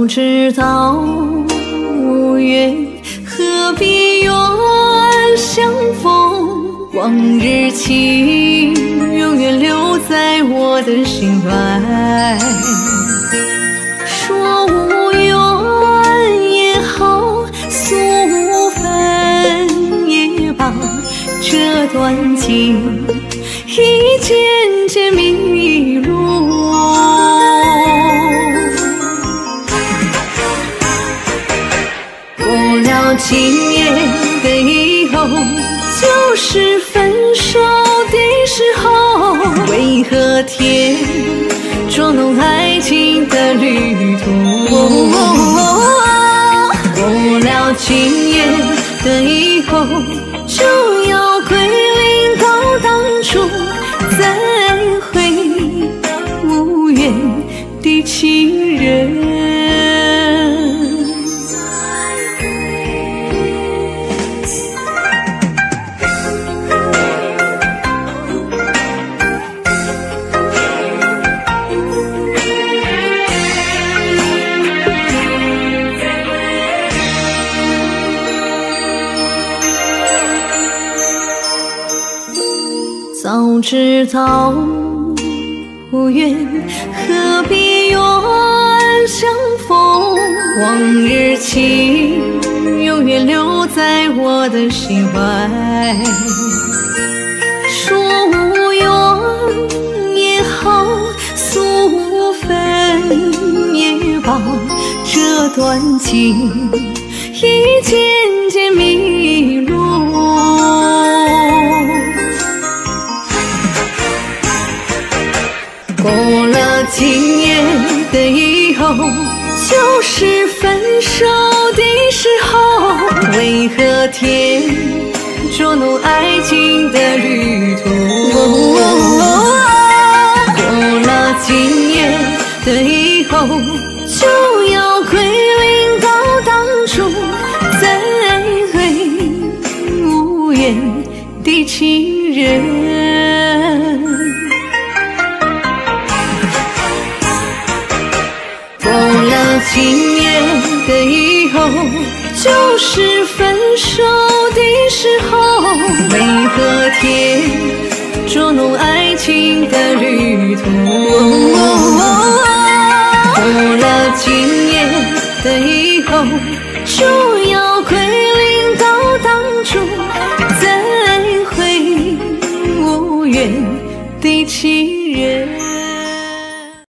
早知道无缘，何必愿相逢？往日情永远留在我的心怀。说无缘也好，诉无分也罢，这段情已渐渐迷路。过了今年的以后，就是分手的时候，为何天捉弄爱情的旅途？过了今年的以后，就要归零到当初，再会无缘的情人。早知道无缘，何必愿相逢？往日情永远留在我的心怀。说无缘也好，诉无分也罢，这段情已渐渐迷路。过了今年的以后，就是分手的时候，为何天捉弄爱情的旅途？过了今年的以后，就要归零到当初，再会无缘的情人。过了今年的以后，就是分手的时候，为何天捉弄爱情的旅途？过了今年的以后，就要归